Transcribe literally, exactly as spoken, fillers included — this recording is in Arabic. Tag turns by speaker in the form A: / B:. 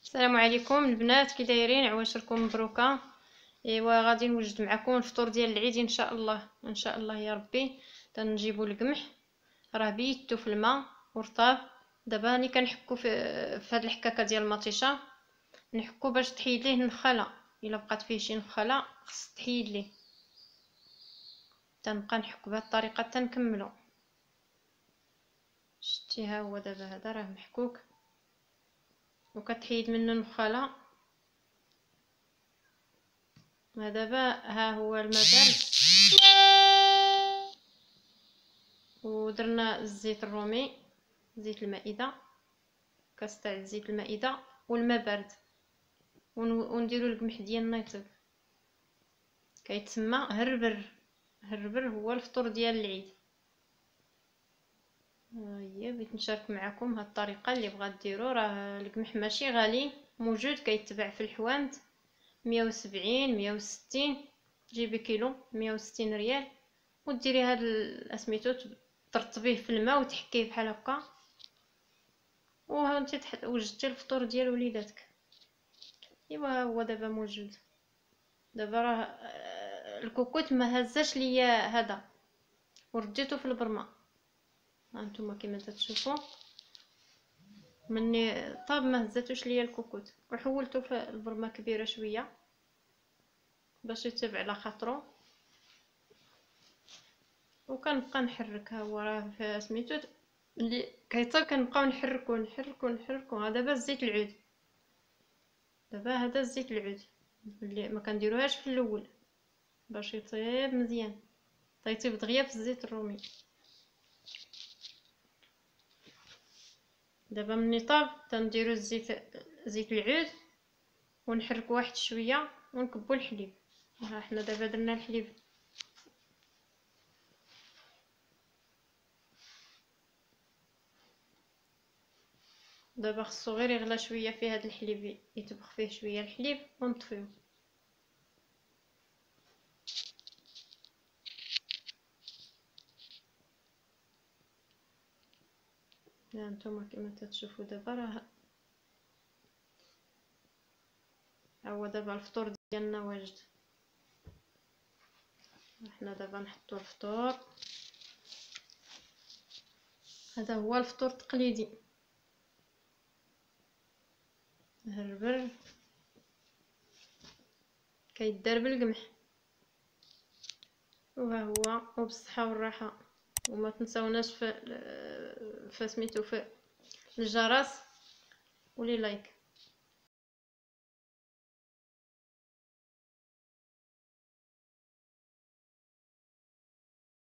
A: السلام عليكم البنات، كي دايرين؟ عواشركم مبروكه. ايوا غادي نوجد معكم الفطور ديال العيد ان شاء الله ان شاء الله يا ربي. تنجيبوا القمح، راه بيتو في الماء ورطاب. دابا راني كنحكو في في هاد الحكاكه ديال المطيشه، نحكو باش تحيد ليه النخاله. الا بقات فيه شي نخاله خص تحيد ليه. تنبقى نحكو بهاد الطريقه تنكملو. شتي ها هو دابا هذا راه محكوك وكتحيد منه النخاله. دابا ها هو الماء بارد ودرنا الزيت الرومي، زيت المائده، كاس تاع زيت المائده والماء بارد، ونديرو القمح ديالنا يطيب. كيتسمى هربر. هربر هو الفطور ديال العيد. هي بغيت نشارك معكم هاد الطريقه اللي بغات ديرو. راه القمح ماشي غالي، موجود كيتباع في الحوانت مية وسبعين مية وستين. جيبي كيلو مية وستين ريال وديري هاد الاسميتو، ترطبيه في الماء وتحكيه بحال هكا، وها انت وجدتي الفطور ديال وليداتك. ايوا ها هو دابا موجود. دابا راه الكوكوت ما هزاش ليا هذا ورديته في البرمه. ها نتوما كما تشوفوا مني طاب ما هزاتوش ليا الكوكوت، وحولته في البرمه كبيره شويه باش يطيب على خاطرو. وكنبقى نحرك. ها هو راه في سميتو اللي كيطيب كنبقاو نحركو نحركو نحركو. ها دابا الزيت العود، دابا هذا الزيت العود اللي ما كنديروهاش في الاول باش يطيب مزيان. طيطيب دغيا في الزيت الرومي. دابا ملي طاب تنديرو الزيت زيت العود ونحركو واحد شويه ونكبو الحليب. ها حنا دابا درنا الحليب. دابا خصو غير يغلى شويه في هذا الحليب، يطبخ فيه شويه الحليب ونطفيو. ها نتوما كما تشوفوا دابا راه ها هو دابا الفطور ديالنا واجد. احنا دابا نحطو الفطور. هذا هو الفطور التقليدي، هربر كيدار بالقمح. وها هو وبالصحه والراحه. وما تنساوناش في في سميتو في الجرس ولي لايك.